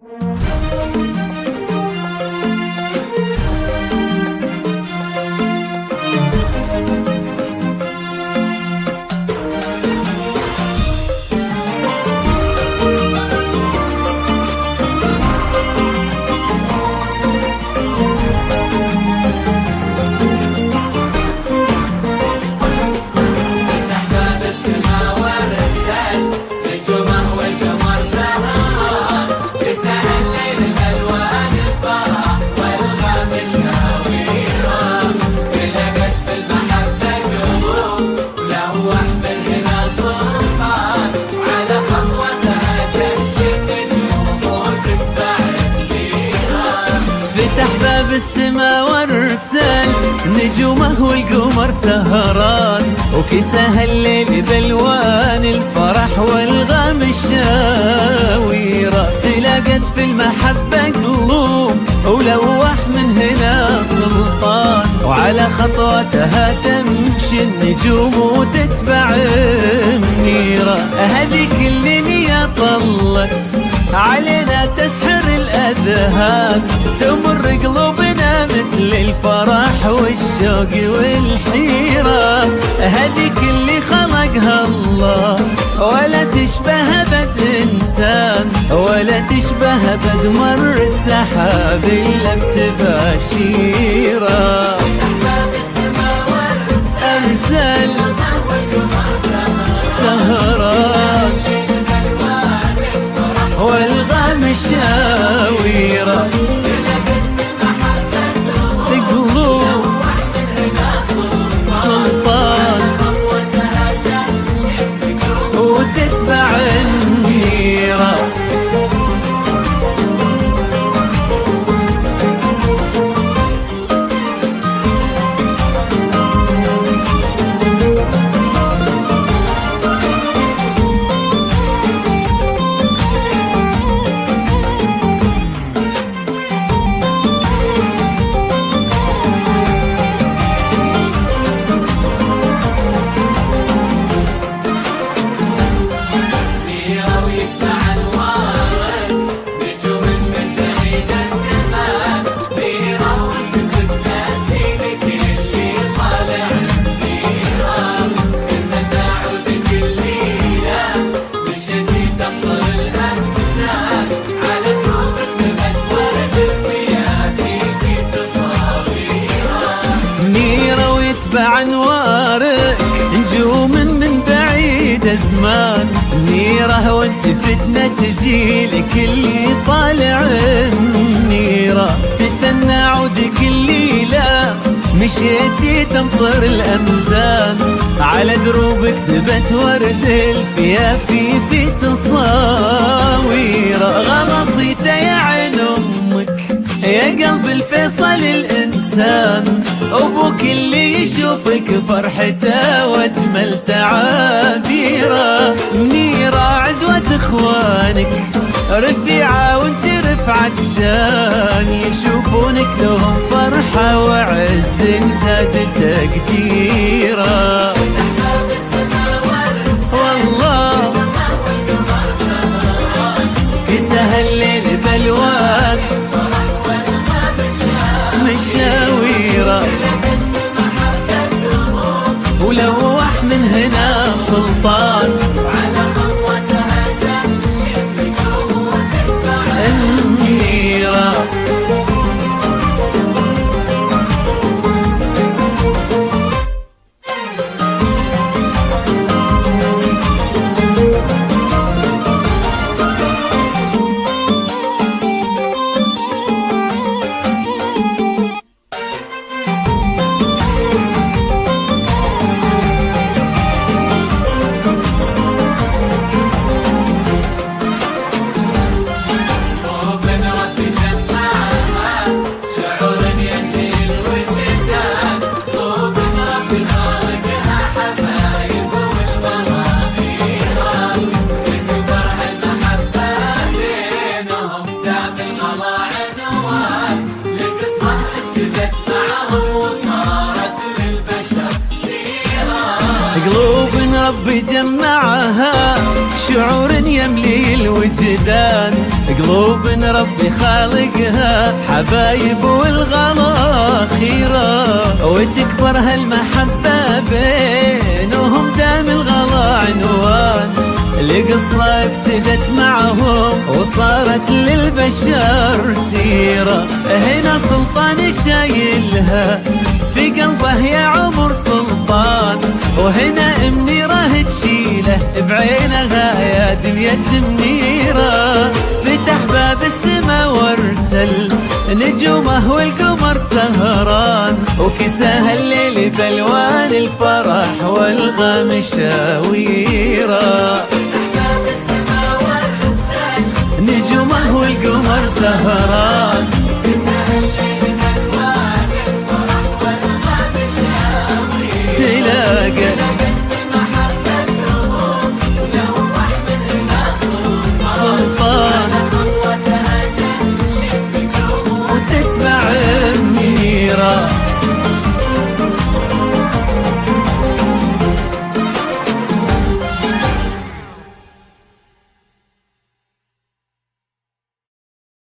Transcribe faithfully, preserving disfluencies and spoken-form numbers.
بالسما وارسل نجومه والقمر سهران، وكساها الليل بالوان الفرح والغم الشاويرة. تلاقت في المحبة قلوب ولوح من هنا سلطان، وعلى خطوتها تمشي النجوم وتتبع النيرة. هذيك الليلة طلت علينا تسحر الأذهان، تمر قلوبنا مثل الفرح والشوق والحيرة. هذيك اللي خلقها الله ولا تشبه بد إنسان، ولا تشبه بد مر السحاب إلا بتباشيرة. أرسل سهران والغم الشاويرة، في قلوب سلطان وتتبع النيرة. بعنوارك نجوم من بعيد زمان، نيرة وانت فتنة تجيلك اللي طالع النيرة. تتنى عودك الليلة مشيتي تمطر الأمزان، على دروبك نبت ورد الفيافي في تصاويرة. غلصيت يا عين أمك يا قلب الفيصل الإنسان، أبوك اللي يشوفك فرحته واجمل تعابيره. منيرة عزوة اخوانك رفيعة وانت رفعت شان، يشوفونك لهم فرحة وعز زاد تقديره. والله كساها الليل بالوان مشاويره، ولوح من هنا سلطان على خطوتها تمشي النجوم وتتبع النيرة. قلوب ربي جمعها شعور يملي الوجدان، قلوب ربي خالقها حبايب والغلا خيرة، وتكبر هالمحبة بينهم دام الغلا عنوان. القصة ابتدت معهم وصارت للبشر سيرة، هنا سلطان شايلها في قلبه يا عمر سلطان، وهنا منيره تشيله بعينها يا دنيا منيرة. فتح باب السما وارسل نجومه والقمر سهران، وكساها الليل بالوان الفرح والغم شاويرة. نجومه والقمر سهران